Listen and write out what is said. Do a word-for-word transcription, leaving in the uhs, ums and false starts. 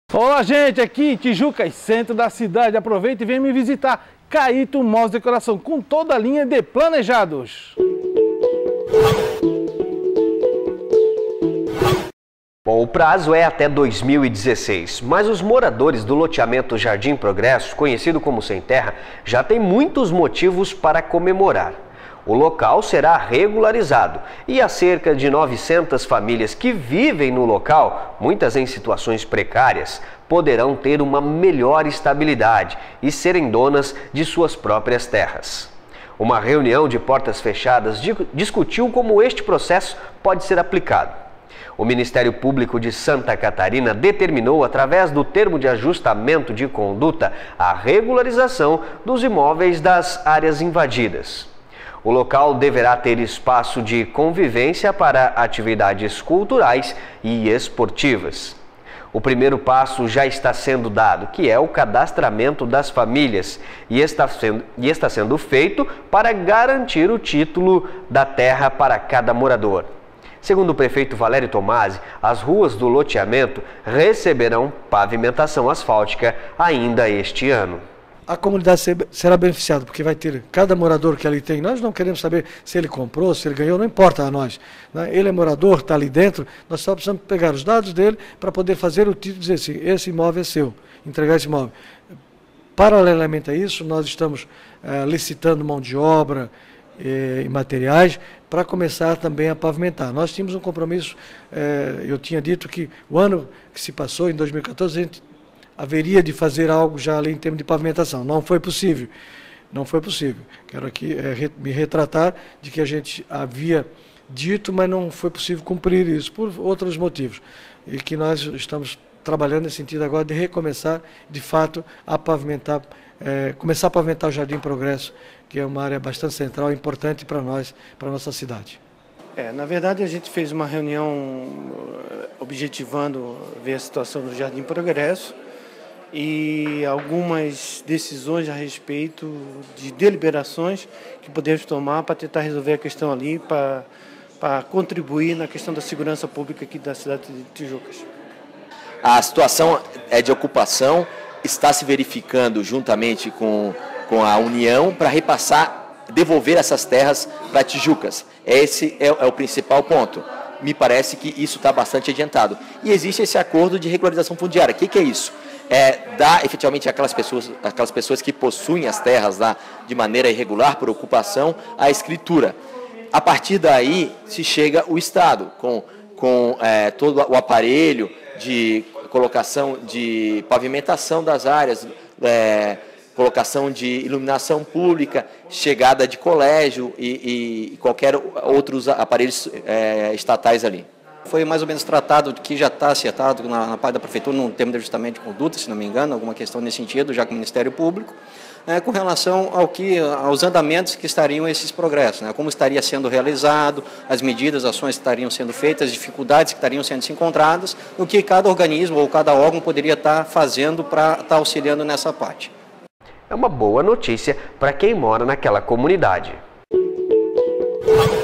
Olá, gente, aqui em Tijucas, centro da cidade. Aproveita e vem me visitar. Caíto Móveis e Decoração, com toda a linha de planejados. Bom, o prazo é até dois mil e dezesseis, mas os moradores do loteamento Jardim Progresso, conhecido como Sem Terra, já têm muitos motivos para comemorar. O local será regularizado e há cerca de novecentas famílias que vivem no local, muitas em situações precárias, poderão ter uma melhor estabilidade e serem donas de suas próprias terras. Uma reunião de portas fechadas discutiu como este processo pode ser aplicado. O Ministério Público de Santa Catarina determinou, através do termo de ajustamento de conduta, a regularização dos imóveis das áreas invadidas. O local deverá ter espaço de convivência para atividades culturais e esportivas. O primeiro passo já está sendo dado, que é o cadastramento das famílias, e está sendo, e está sendo feito para garantir o título da terra para cada morador. Segundo o prefeito Valério Tomasi, as ruas do loteamento receberão pavimentação asfáltica ainda este ano. A comunidade será beneficiada, porque vai ter cada morador que ali tem. Nós não queremos saber se ele comprou, se ele ganhou, não importa a nós. Ele é morador, está ali dentro, nós só precisamos pegar os dados dele para poder fazer o título e dizer assim, esse imóvel é seu, entregar esse imóvel. Paralelamente a isso, nós estamos eh, licitando mão de obra eh, e materiais para começar também a pavimentar. Nós tínhamos um compromisso, eh, eu tinha dito que o ano que se passou, em dois mil e quatorze, a gente haveria de fazer algo já ali em termos de pavimentação. Não foi possível. Não foi possível. Quero aqui é, me retratar de que a gente havia dito, mas não foi possível cumprir isso, por outros motivos. E que nós estamos trabalhando nesse sentido agora de recomeçar, de fato, a pavimentar, é, começar a pavimentar o Jardim Progresso, que é uma área bastante central e importante para nós, para a nossa cidade. É, na verdade, a gente fez uma reunião objetivando ver a situação do Jardim Progresso, e algumas decisões a respeito de deliberações que podemos tomar para tentar resolver a questão ali, para, para contribuir na questão da segurança pública aqui da cidade de Tijucas. A situação é de ocupação, está se verificando juntamente com, com a União para repassar, devolver essas terras para Tijucas. Esse é, é o principal ponto. Me parece que isso está bastante adiantado. E existe esse acordo de regularização fundiária. O que, que é isso? É dar efetivamente aquelas pessoas, aquelas pessoas que possuem as terras lá de maneira irregular, por ocupação, a escritura. A partir daí se chega o Estado, com, com é, todo o aparelho de colocação de pavimentação das áreas, é, colocação de iluminação pública, chegada de colégio e, e qualquer outros aparelhos é, estatais ali. Foi mais ou menos tratado que já está acertado na, na parte da Prefeitura, num termo de ajustamento de conduta, se não me engano, alguma questão nesse sentido, já com o Ministério Público, né, com relação ao que, aos andamentos que estariam esses progressos, né, como estaria sendo realizado, as medidas, ações que estariam sendo feitas, as dificuldades que estariam sendo encontradas, o que cada organismo ou cada órgão poderia estar fazendo para estar auxiliando nessa parte. É uma boa notícia para quem mora naquela comunidade.